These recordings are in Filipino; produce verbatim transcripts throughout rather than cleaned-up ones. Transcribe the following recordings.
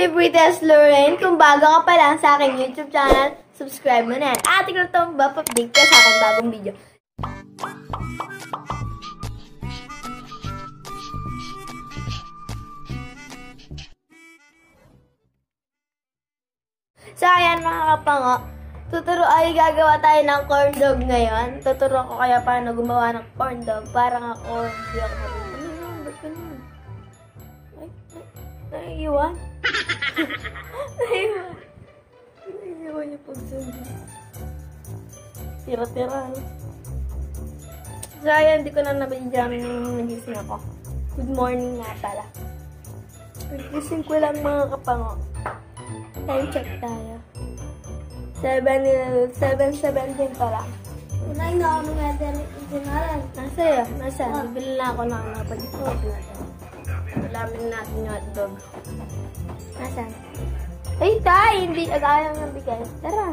si Brites Lorraine. Kung bago ka pa lang sa aking YouTube channel, subscribe mo na yan. At tignan itong update ka sa aking bagong video. So, ayan mga kapango. Tuturo ay gagawa tayo ng corn dog ngayon. Tuturo ko kaya paano gumawa ng corn dog. Parang ako, hindi ako marunong. Ano yun? Ba't ganun? Ay, ay, naiiwan? Naiiwan. Naiiwan yung pagsundo. Tira-tira. So, ayan, hindi ko na nabigyan yung nagising ako. Good morning nga pala. Nagising ko lang mga kapango. Time check tayo. seven seventeen pa lang. Unay na ako nga din itinaran. Nasa yun? Nasa? Bibili na ako ng napag-ipot natin. Alamin natin yung hotdog. Nasaan? Ay, tay! Hindi agaya ng bigay. Tara!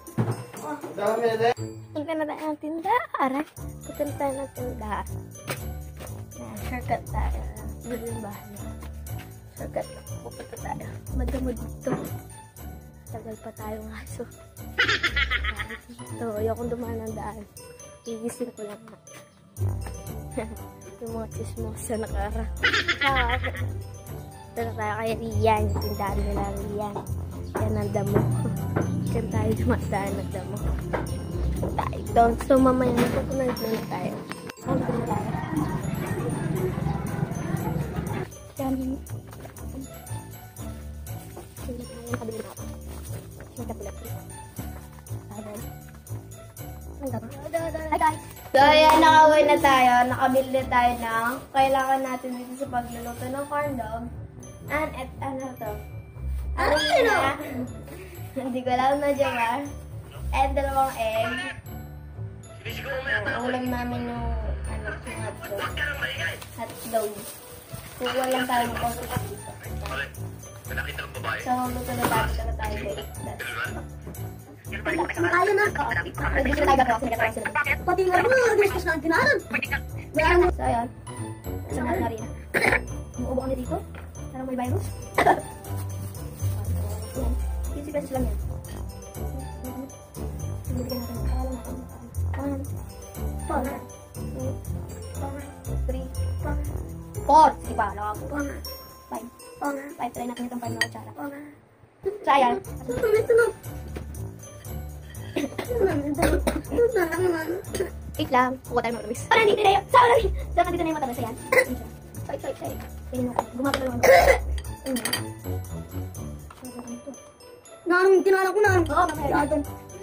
Punta na tayo ng tindahan. Aray! Punta na tayo ng tindahan. Shortcut tayo. Bili yung bahay. Shortcut. Pupunta tayo. Madamo dito. Tagal pa tayo nga. So, ito, ayokong dumaan ng daan. Igising ko lang nga. Yung mga chismosa nakara. Ah, ito tayo kaya Rian. Yung tindahan nila Rian. Yan ang damo. Yan tayo dumadaan ng damo. Tayo doon. So, mamaya napupunod na tayo. Ano na tayo? Yan. Sila tayo nakabili na ako. Hi guys! So ayan, nakawin na tayo. Nakabili tayo ng kailangan natin dito sa pagluluto ng corn dog. And et, ano to? Ano na? Hindi ko alam na Jamar. And dalawang egg. Uh, ulam namin yung ano, yung hotdog. Hotdog. Kukuha lang tayo ng konti dito. So, luto na tayo. Luto na tayo guys. Kaya na. Hindi sila tayo gagawa. Sila gagawa sila. Pati nga mo, gusto na ang tinaran. So, ayan. Isa natin na rin. Umuubo kami dito. Parang may virus. fifty pesos lang yan. Bibigyan natin. Kawalan natin. One, four, two, three, four. Sige pa, alam ako. Five. Five. Try natin itong five na kutsara. So, ayan. Wait lang. Kuha tayo matamis. Parang dito na yun. Saan na rin? Saan na dito na yung matamis? Ayan. Sorry, sorry, sorry. Tingnan mo. Gumapa na lang ako. Nanong tinaran ko na. Oo, mamaya. Yadong.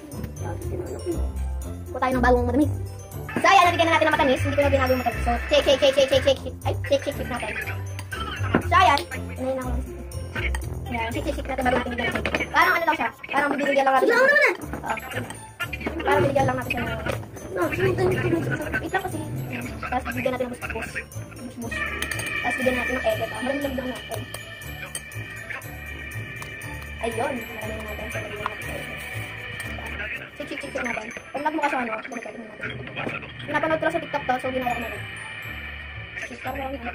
Kuha tayo ng bagong matamis. So, ayan. Nabigyan na natin ng matamis. Hindi ko na ginagawa matamis. So, shake, shake, shake, shake, shake, shake. Ay, shake, shake, shake natin. So, ayan. Inayin ako. Ayan. Shake, shake, shake natin bago natin bigyan ng shake. Parang ano lang siya. Parang bibigyan lang natin. Sige ako naman eh. Parang bibigyan lang natin siya ng... No, sumuntan ko na. Wait lang kasi. Tapos bigyan natin ng bus-bus. Bus-bus. Tapos bigyan natin ng egg. Ito. Marami lang bigyan natin. Ayun. Marami na natin. So, bigyan natin sa egg. Chik, chik, chik, chik natin. Pag nagmukha siya, ano, balik natin natin. Pinapanood ko lang sa TikTok to, so ginagawa ko natin. Chik, parang lang.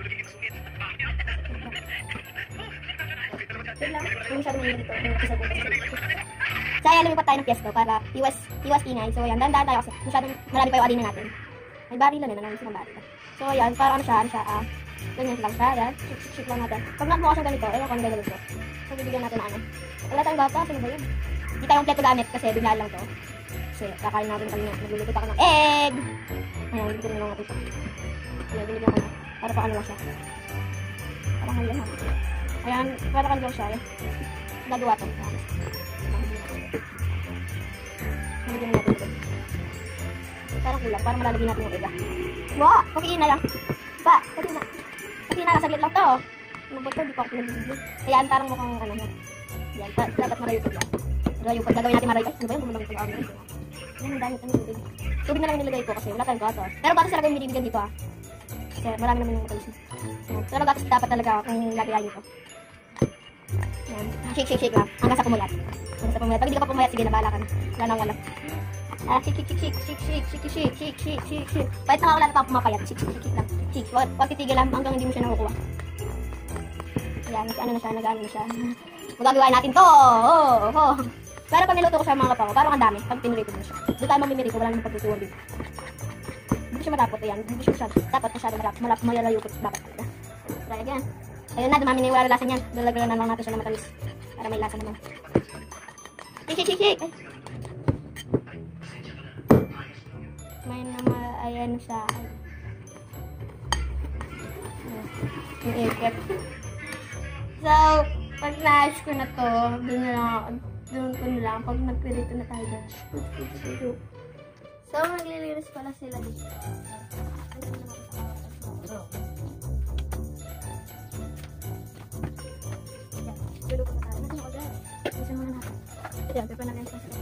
Chik lang. Hindi masyado mahirap dito. Hindi masyado dito. So, ayan, lumipat tayo ng piesto para iwas, iwas ingay. So, ayan, dahan-dahan tayo kasi masyadong marami pa yung adina natin. May barilan na, namin silang barilan. So, ayan, para ano siya, ano siya, ah, ganyan lang siya, ayan, shik-shik lang natin. Pag nagmukha siya ganito, ewan ko ano gagawin ko. So, bibigyan natin na ano. Wala tayong bata, sino ba yun? Hindi tayong pleto gamit kasi bigla lang to. Kasi kakain natin kanina, nagluluto ako ng egg! Ayan, bibigyan na lang natin ito. Ayan, binigyan ko na. Para pa ano lang siya. Parang hanggang ha. Ayan, para kanila siya, ayan. Nagawa to. Nalagyan natin ito. Parang kulang, parang malalagyan natin yung iba. Wow! Pakiina lang. Ba, pakiina. Pakiina lang, saglit lang to. Ano ba ito? Di pa ako nalagyan. Ayan, parang mukhang ano mo. Ayan, dapat marayo pa. Marayo pa. Gagawin natin marayo. Ano ba yung bumulong ito? Ayan, ang dami kami tubig. Tubig na lang nilagay ko kasi wala tayong gatas. Pero gatas talaga yung binibigyan dito ah. Kasi marami naman yung matalis. Pero gatas dapat talaga kung lagayan ito. Ayan, shake, shake, shake lang. Hanggang sa pumulat. Hanggang sa pumulat. Pag hindi ka pa pumulat, sige na, bahala ka na. Wala nang wala. Ah, shake, shake, shake, shake, shake, shake, shake, shake, shake, shake, shake. Kahit nakawala na pa pumapayat. Shake, shake, shake lang. Shake. Huwag titigil lang hanggang hindi mo siya nakukuha. Ayan, ano na siya, nag-ano na siya. Magagawa natin to. Oh, oh. Pero pag niluto ko siya mga kapaw, parang ang dami. Pag pinirito mo siya. Doon tayo mamimili ko, wala nang pagtutuwa dito. Hindi siya matapot yan. Hindi siya masyado. Dapat masyado malap. Malap, malalayo ko. Dapat talaga. Try again. Ayun na, dumami na yung wala lasa niyan. Dalagyan na lang natin siya ng matamis. Para may lasa naman. Shake, shake, shake. Ay. May naman, ayan sa akin. Yung ikip. So, pag na-ayos ko na to, doon na lang ako. Doon ko na lang. Pag nagpirito na tayo doon. So, naglilinis pala sila dito. Luluto na tayo. Natin ako dyan. Isa muna natin. Ito, pepa na rin sa sila.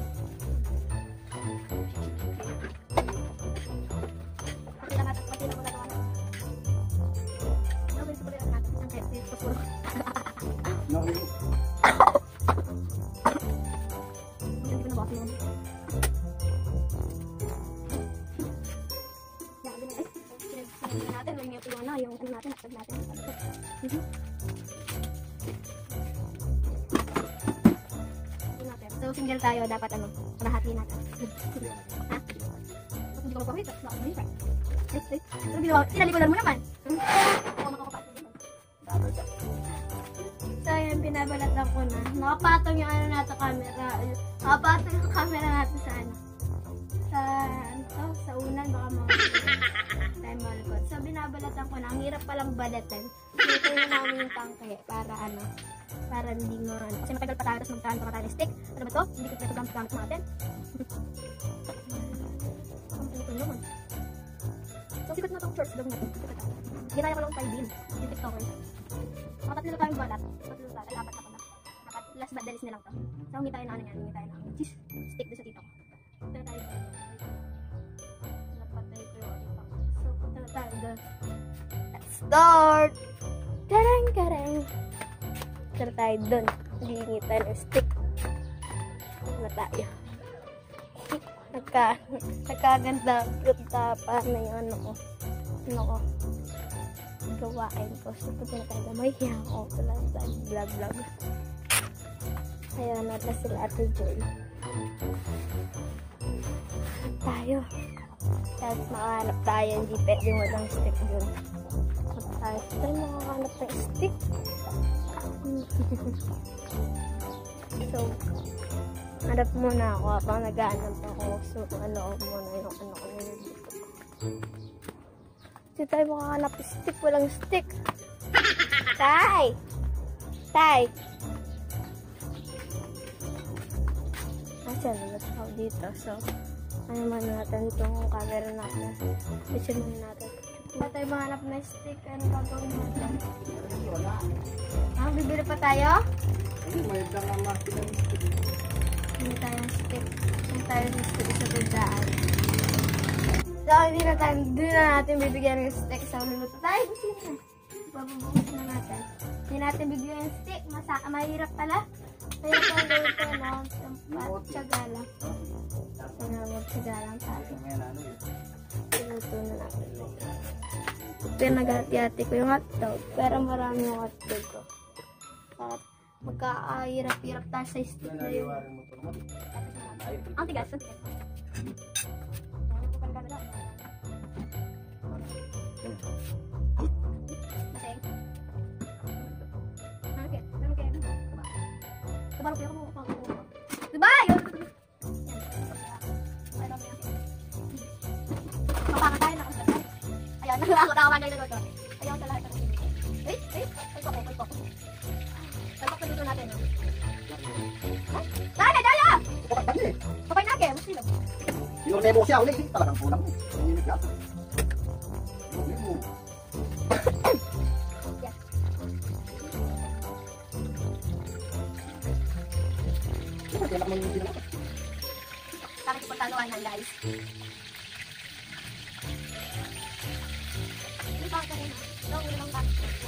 Pati lang natin. Pati lang muna naman. No, gusto ko rin natin. Ang kaya, ito po. No. Yung ano natin, nakasag natin. Mm-hmm. So, single tayo, dapat ano, rahati natin. Ha? Hindi ko mapapit, baka mahirap. Ay, ay, pero ginawa, sinalikulan mo naman. Ako makakapasok dito. So, yun, binabalatan ko na. Nakapatong yung ano natin camera. Nakapatong yung camera natin sa ano. Sa, ano to, sa unan, baka mga time malgot. So, binabalatan ko na. Ang hirap palang balatan. Dito na namin yung tangke para ano, para hindi mo ano. Kasi matagal pa tayo, tapos magtahan pa tayo ng stick. Ano ba to? Hindi ko ito gamit natin. Ang ito naman. So, sikat na itong shorts daw natin. Ginaya ko lang tayo din. Yung tiktoker. Makatatlo tayong balat. Makatatlo tayo. Apat na pala. Last but dalis nilang to. So, hindi tayo na ano yan. Hindi tayo na cheese stick doon sa tito ko. Punta tayo doon. Napatay ko yung tito ko. So, punta na tayo doon. Let's start! Karang, karang. Punta tayo doon. Hihingi tayo ng stick. Punta tayo. Nagka, nagkaganda. Punta pa na yung ano ko. Ano ko. Gawain ko. So, punta na tayo. May hiyang ko. Wala sa vlog-vlog. Ayan, natin sila Ate Joy. Tayo. Tapos makahanap tayo. Hindi pwede walang stick yun. Tayo. Tayo makahanap ng stick. So, hanap muna ako habang nag-aanap ako. So, ano muna yung ano ko nilito ko. Hindi tayo makahanap ng stick. Walang stick. Tay! Tay! Asan na ako dito. So, ano man natin itong camera natin. Vision mo natin. Hindi tayo mahanap na stick. Ano gagawin natin? Ah, bibili pa tayo? May dalang natin ng stick. Hindi tayo ng stick. Hindi tayo ng stick sa tundaan. So, hindi na tayo. Hindi na natin bibigyan ng stick. So, luluto tayo. Gusto na. Bababukas na natin. Hindi natin bibigyan ng stick. Masaka. Mahirap pala. Kaya pang gawin ko na. Magtsaga lang. Kaya magtsaga lang tayo. Luluto na natin. Pero nag-hati-hati ko yung hotdog. Pero marami yung hotdog ko. At magkakahirap-hirap tayo sa stick na yun. Ang tigas. Ang tigas. Diba? Yun. Kapaka tayo na. Ayan, nakakatawa kayo na doon. Ayaw sa lahat. Wait, wait. Pagpok ko, pagpok. Pagpok ko dito natin. Dali, dali! Kapay na, Kem. Sino? Sinurmemo siya ulit. Talagang kulang mo. Nanginig ka. Sinurmemo. Kaya naman yung pinaka. Bakit ko pagkagawa na, guys? Ano ba ka rin? Ito, ulo lang ba?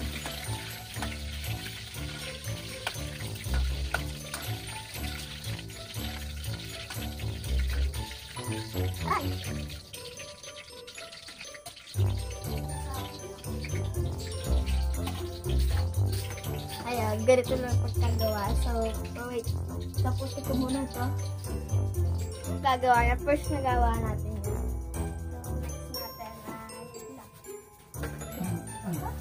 Ay! Ayan. Ayan, ganito lang pagkagawa. So, oh wait. Tapusin ko muna to. Gagawa na. First nagawa natin yun. So, next natin na uh,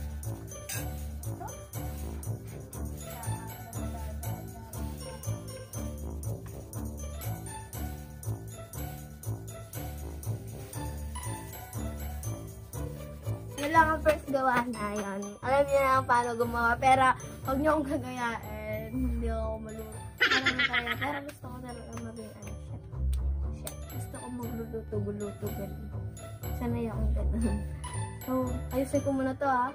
yun lang ang first gawa na yun. Alam niyo na paano gumawa, pero huwag niyo akong gagayain. Hindi ako maluro. Parang kaya, pero gusto ko talaga maging ano, chef. Chef. Gusto ko magluluto-guluto ganun. Sanay akong ganun. So, ayusin ko muna to ha.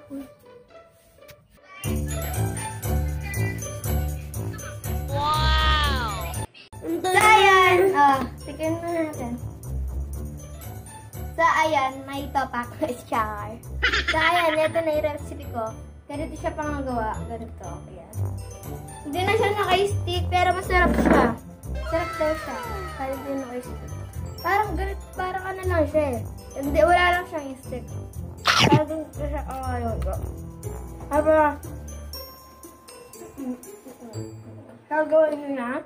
Wow! So, ayan. Ah, tikin na natin. So, ayan, may topak na char. So, ayan, ito na yung recipe ko. Ganito siya pangagawa. Ganito, ayan. Hindi na siya naka-stick, pero masarap siya. Sarap daw siya. Kahit hindi naka-stick. Parang ganito, parang ano lang siya eh. Hindi, wala lang siyang stick. Parang ganito siya, oh, ayun ko. Habang, gagawin nyo na.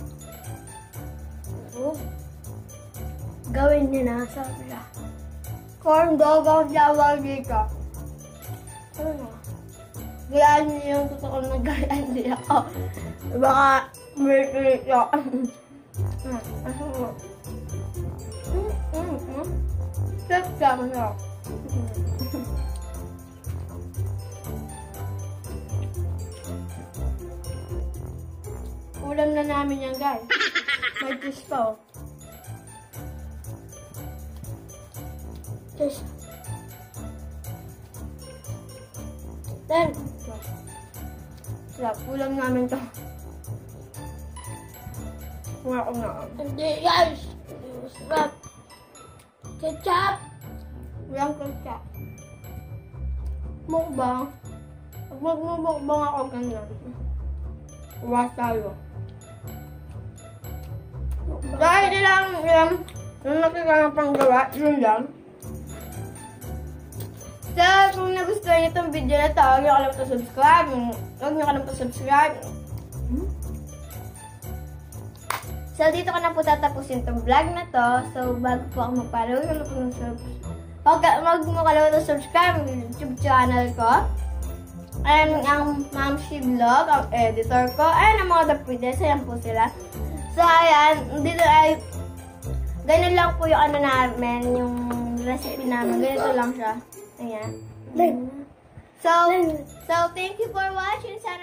Oh. Gawin nyo na, sabi na. Corn dog ang tawag dito. Ano na? Gayaan niyo yung totoo na gayaan niya ako. Baka may kaya. Ano mo? Hmm, hmm, hmm. Step ka na. Ulam na namin yan, guys. May juice pa, oh. Just then, sarap. Ulam namin to. Wala ko na. Hindi, guys. Sarap. Ketchup. Walang ketchup. Mukbang. Pag magmumukbang ako ganyan. Uwas tayo. Dahil ilang, ilang, nung nakikita pang gawa, yun lang. So, kung nagustuhan niyo itong video na ito, huwag niyo kalimutan subscribe. Huwag niyo kalimutan subscribe. So, dito ko na po tatapusin itong vlog na to. So, bago po ako mag-follow, huwag niyo kalimutan mag-kalimutan subscribe ang YouTube channel ko. Ayan ang Ma'am She Vlog, ang editor ko. Ayan ang mga dapides, ayan po sila. So, ayan, dito ay, ganun lang po yung ano namin, yung recipe namin. Ganito lang siya. Ayan. So, so thank you for watching.